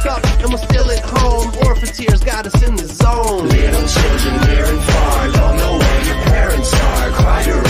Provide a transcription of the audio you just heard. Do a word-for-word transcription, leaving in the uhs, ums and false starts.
woke up and we're still at home. Orphan tears got us in the zone. Little children near and far don't know where your parents are. Cry your